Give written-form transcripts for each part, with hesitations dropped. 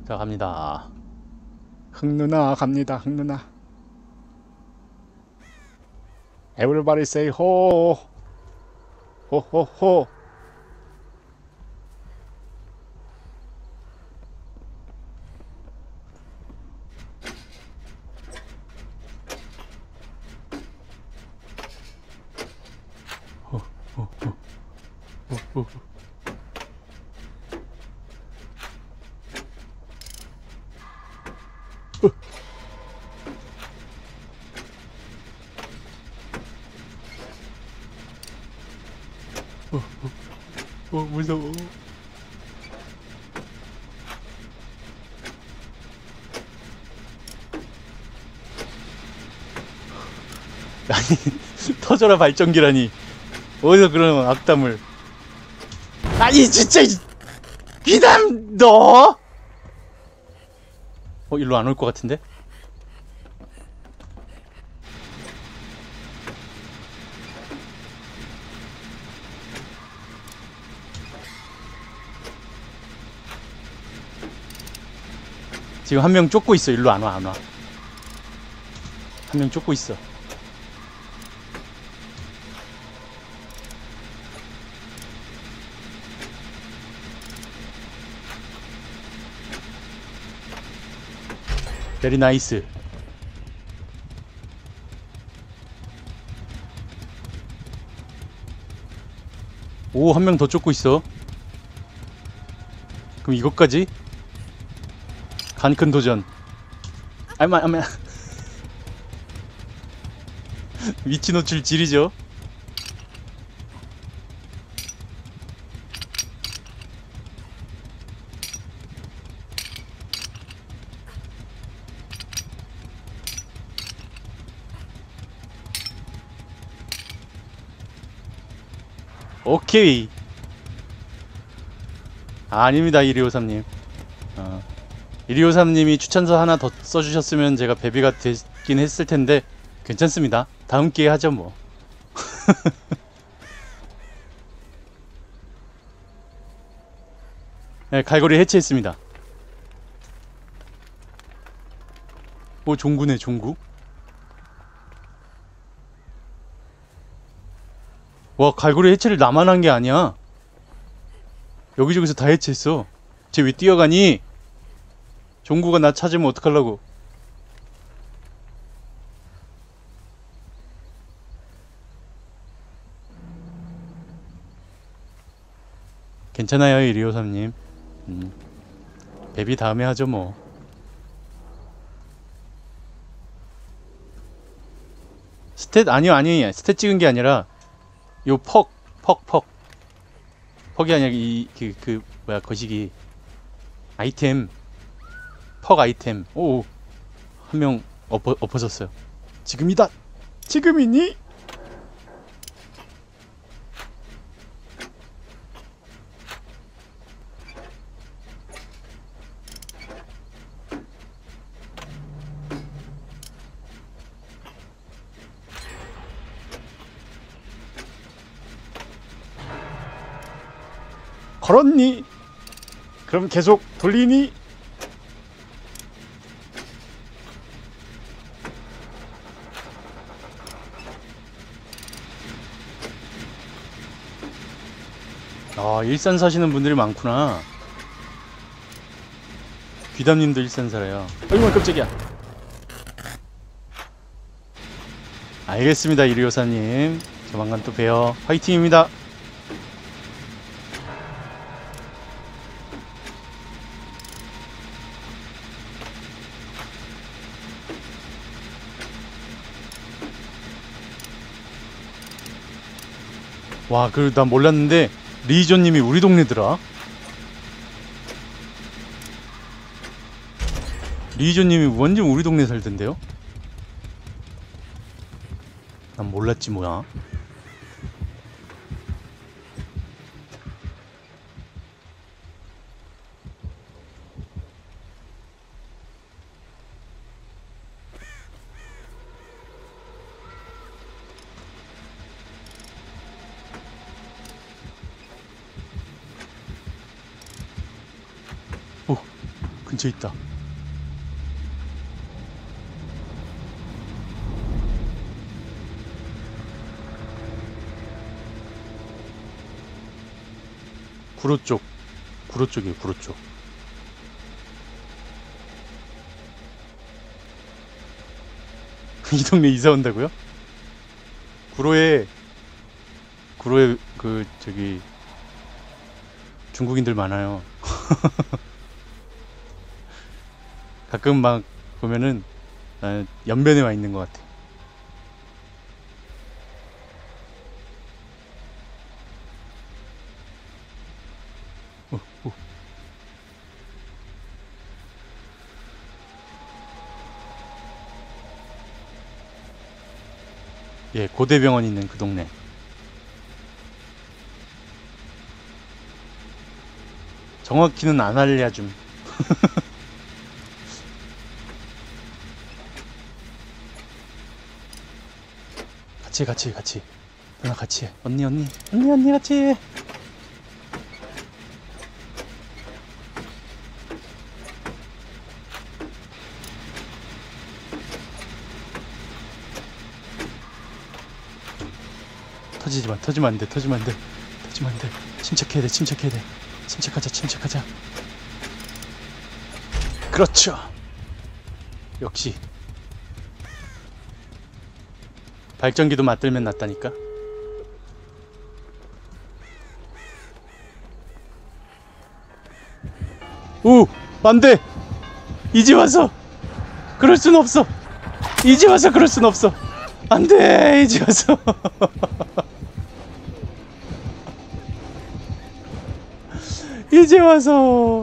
자, 갑니다. 흑누나 갑니다. 흑누나. Everybody say 호. 호호호. 무서워. 아니, 터져라 발전기라니. 어디서 그런 악담을. 아니, 진짜, 비담, 너! 일로 안 올 것 같은데? 지금 한 명 쫓고 있어. 일로 안 와, 안 와. 한 명 쫓고 있어. 베리 나이스. 오, 한 명 더 쫓고 있어. 그럼 이것까지? 간 큰 도전. 아마 위치 노출 지리죠. 오케이. 아닙니다, 1253님. 1253님이 추천서 하나 더 써주셨으면 제가 베비가 됐긴 했을 텐데 괜찮습니다. 다음 기회에 하죠 뭐. 네, 갈고리 해체했습니다. 오, 종구네, 종구. 와, 갈고리 해체를 나만 한 게 아니야. 여기저기서 다 해체했어. 쟤 왜 뛰어가니? 종구가 나 찾으면 어떡하려고. 괜찮아요, 1253님. 베비 다음에 하죠 뭐. 스탯 아니요. 스탯 찍은 게 아니라 요 퍽이 아니라 뭐야, 거시기 아이템. 퍽 아이템. 오, 한 명 엎어졌어요. 지금이다. 지금이니? 걸었니? 그럼 계속 돌리니? 아, 일산 사시는 분들이 많구나. 귀담님도 일산 살아요. 어이구 깜짝이야. 알겠습니다, 1254님. 조만간 또 봬요. 화이팅입니다. 와, 난 몰랐는데 리조님이 우리 동네더라. 리조님이 완전 우리 동네 살던데요? 난 몰랐지 뭐야. 근처에 있다. 구로 쪽. 구로 쪽이에요, 구로 쪽. 이 동네 이사 온다고요? 구로에 그 저기 중국인들 많아요. 가끔 막 보면은 연변에 와 있는 것 같아. 예, 고대병원 있는 그 동네. 정확히는 안 알려줌. 같이. 누나 같이 해. 언니 같이 해. 터지면 안 돼. 침착해야 돼. 침착하자. 그렇죠. 역시. 발전기도 맞들면 낫다니까. 오! 안 돼! 이제 와서! 그럴 순 없어! 이제 와서 그럴 순 없어! 안 돼! 이제 와서! 이제 와서!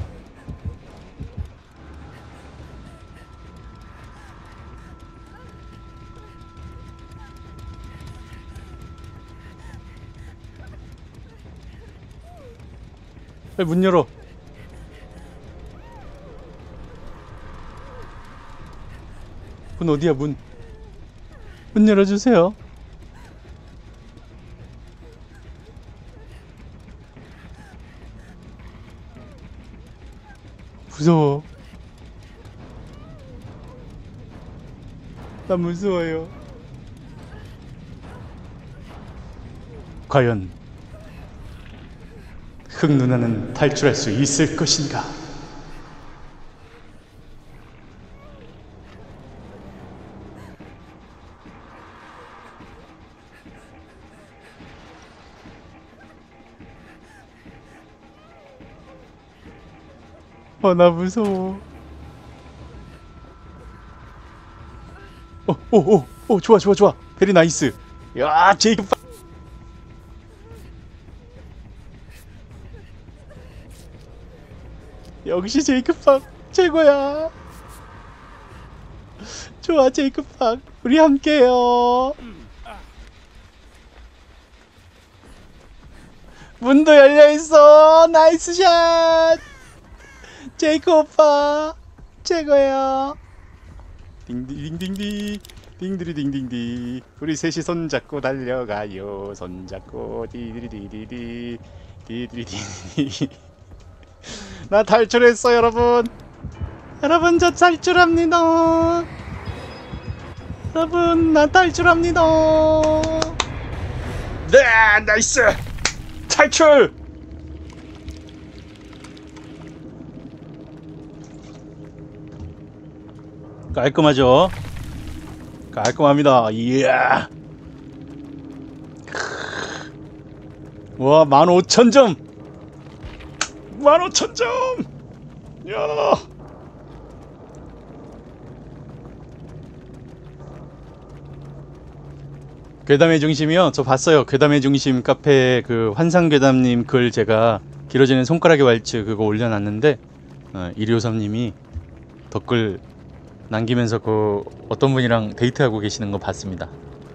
빨리 문 열어. 문 어디야, 문 열어주세요. 무서워. 나 무서워요. 과연 흑 누나는 탈출할 수 있을 것인가? 나 무서워. 좋아. 베리 나이스. 야, 제이크. 역시 제이크팍 최고야. 좋아, 제이크팍. 우리 함께요. 문도 열려있어. 나이스 샷. 제이크 오빠 최고야. 딩딩딩딩 딩드리딩딩디. 우리 셋이 손잡고 달려가요. 손잡고 디디리디디디 디디리디디. 나 탈출했어, 여러분. 저 탈출합니다. 여러분, 나 탈출합니다. 네, 나이스 탈출. 깔끔하죠? 깔끔합니다. 이야. 와, 15,000점. 15,000점. 야. 괴담의 중심이요? 저 봤어요. 괴담의 중심 카페 그 환상괴담님 글 제가 길어지는 손가락의 왈츠 그거 올려놨는데 1253님이 댓글 남기면서 그 어떤 분이랑 데이트하고 계시는 거 봤습니다.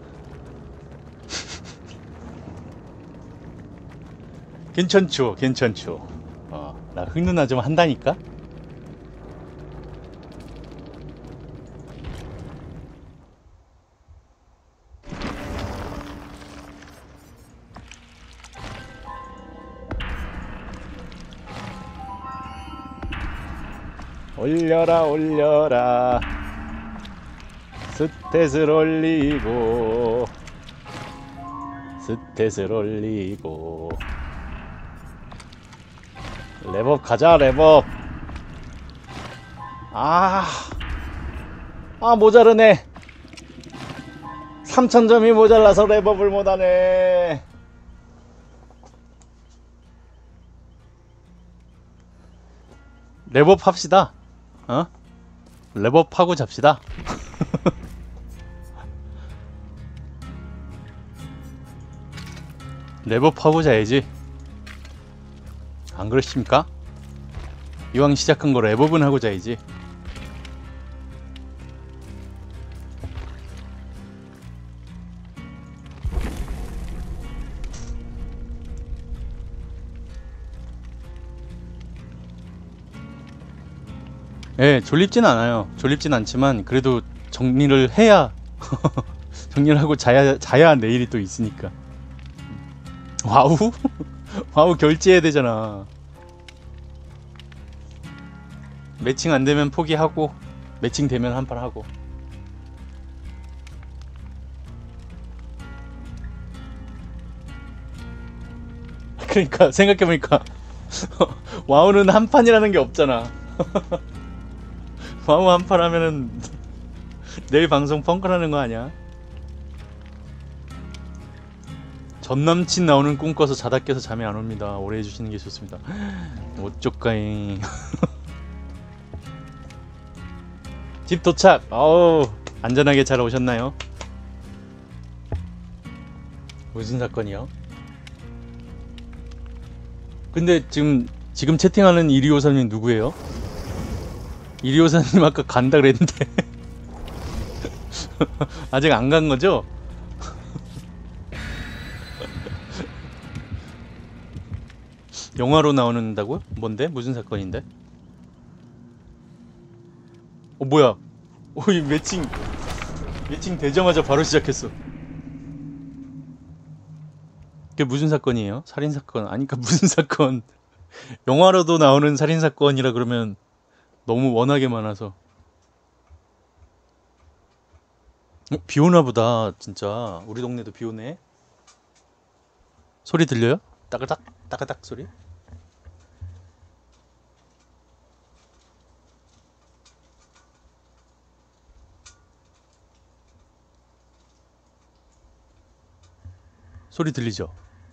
괜찮죠. 나 흑누나 좀 한다니까? 올려라 올려라. 스탯을 올리고 스탯을 올리고. 랩업 가자 랩업. 모자르네. 3000점이 모자라서 랩업을 못하네. 랩업 합시다. 랩업 하고 잡시다. 랩업 하고 자야지. 안 그러십니까? 이왕 시작한 거 랩업은 하고 자야지. 예, 졸립진 않아요. 졸립진 않지만 그래도 정리를 해야 정리를 하고 자야 내일이 또 있으니까. 와우? 와우 결제해야 되잖아. 매칭 안 되면 포기하고 매칭 되면 한 판 하고. 그러니까 생각해보니까 와우는 한 판이라는 게 없잖아. 와우 한 판 하면은 내일 방송 펑크라는 거 아니야? 전 남친 나오는 꿈 꿔서 자다 깨서 잠이 안 옵니다. 오래 해주시는 게 좋습니다. 어쩌까이. 집 도착. 어우, 안전하게 잘 오셨나요? 무슨 사건이요? 근데 지금 채팅하는 1253님 누구예요? 1253님 아까 간다 그랬는데 아직 안 간 거죠? 영화로 나오는다고요? 뭔데? 무슨 사건인데? 뭐야? 이 매칭 되자마자 바로 시작했어. 그게 무슨 사건이에요? 살인 사건 아니까 무슨 사건? 영화로도 나오는 살인 사건이라 그러면 너무 워낙에 많아서. 비 오나 보다. 진짜 우리 동네도 비 오네. 소리 들려요? 따가닥 따가닥 소리? 소리 들리죠?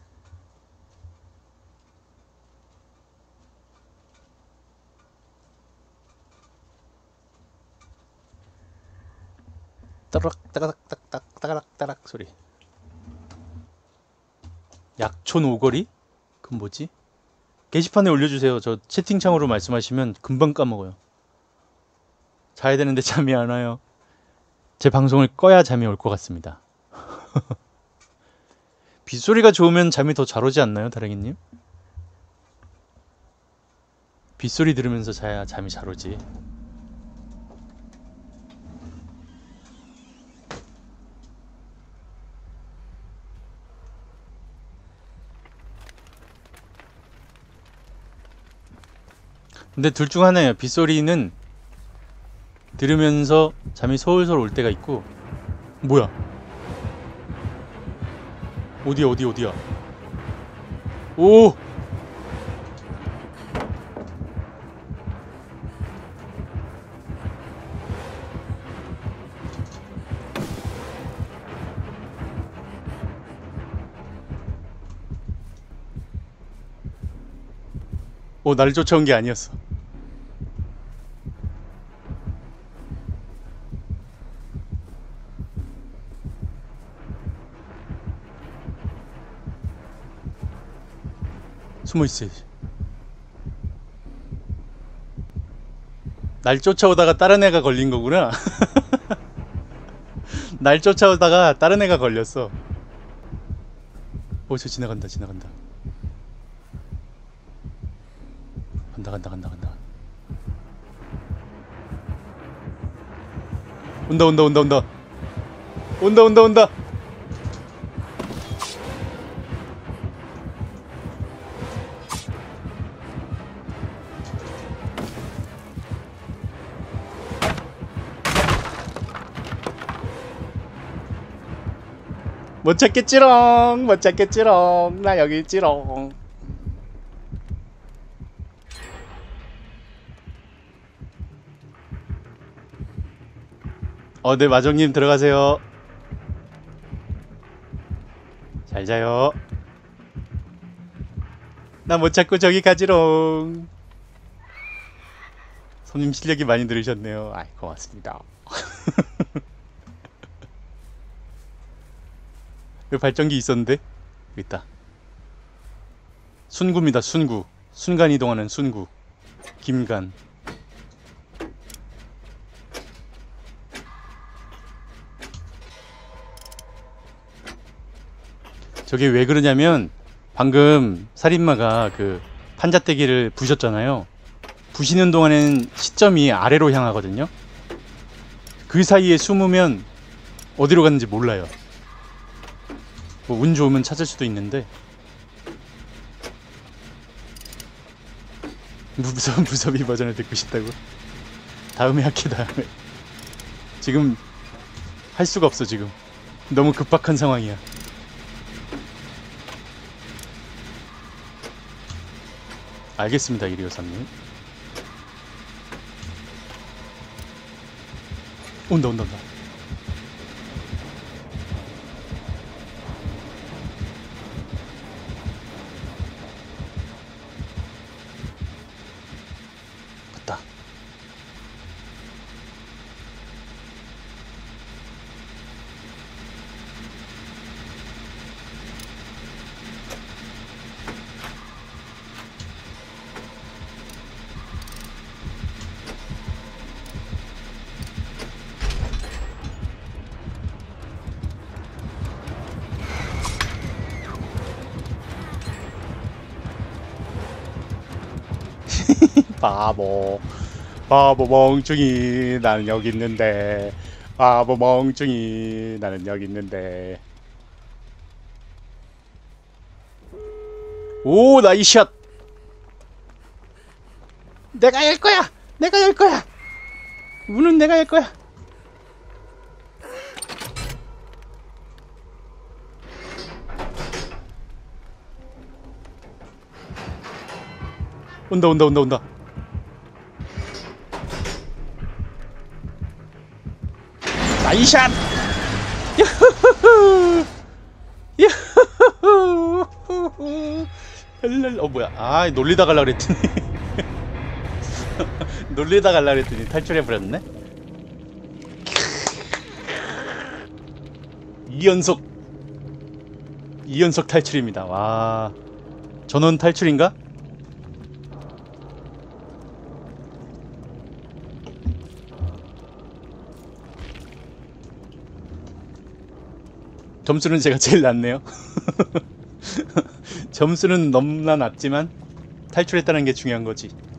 따락 따가닥 따닥 따가닥 따락 소리. 약촌 오거리? 그건 뭐지? 게시판에 올려주세요. 저 채팅창으로 말씀하시면 금방 까먹어요. 자야 되는데 잠이 안 와요. 제 방송을 꺼야 잠이 올 것 같습니다. 빗소리가 좋으면 잠이 더 잘 오지 않나요, 다랭이님? 빗소리 들으면서 자야 잠이 잘 오지. 근데 둘 중 하나예요. 빗소리는 들으면서 잠이 솔솔 올 때가 있고. 뭐야? 어디야? 오! 날 쫓아온 게 아니었어. 숨어 있어야지. 날 쫓아오다가 다른 애가 걸린 거구나. 날 쫓아오다가 다른 애가 걸렸어. 저 지나간다. 간다. 온다. 못 찾겠지롱. 못 찾겠지롱. 나 여기 있지롱. 네, 마정님 들어가세요. 잘 자요. 나 못 찾고 저기 가지롱. 손님 실력이 많이 늘으셨네요. 아이, 고맙습니다. 여기 발전기 있었는데? 여기 있다. 순구입니다, 순구. 순간 이동하는 순구. 김간. 저게 왜 그러냐면 방금 살인마가 그 판자떼기를 부셨잖아요. 부시는 동안엔 시점이 아래로 향하거든요. 그 사이에 숨으면 어디로 갔는지 몰라요. 뭐 운 좋으면 찾을 수도 있는데. 무섭이 버전을 듣고 싶다고? 다음에 할게. 다음에. 지금 할 수가 없어. 지금 너무 급박한 상황이야. 알겠습니다, 1253님. 온다. 갔다. 바보 멍청이, 나는 여기 있는데. 바보 멍청이, 나는 여기 있는데. 오, 나이샷. 내가 열 거야. 문은 내가 열 거야. 온다. 나이샷! 유후후후후후후. 뭐야. 아, 놀리다 갈라 그랬더니. 놀리다 갈라 그랬더니 탈출해버렸네? 2연속 탈출입니다. 와. 전원 탈출인가? 점수는 제가 제일 낮네요. 점수는 너무나 낮지만 탈출했다는 게 중요한 거지.